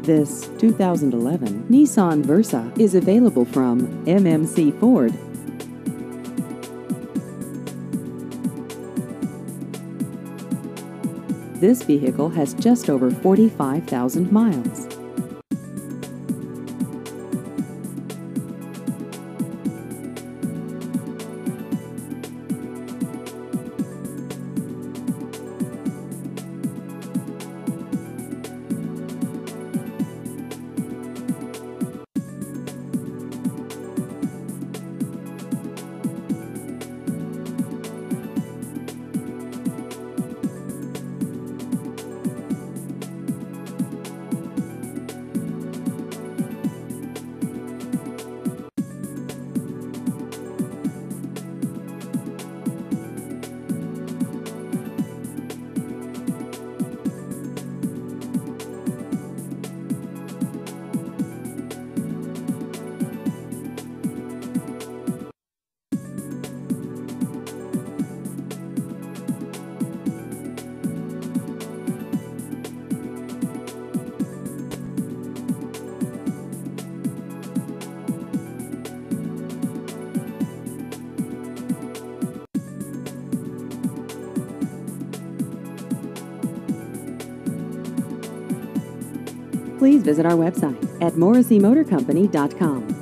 This 2011 Nissan Versa is available from MMC Ford. This vehicle has just over 45,000 miles. Please visit our website at morrisseymotorcompany.com.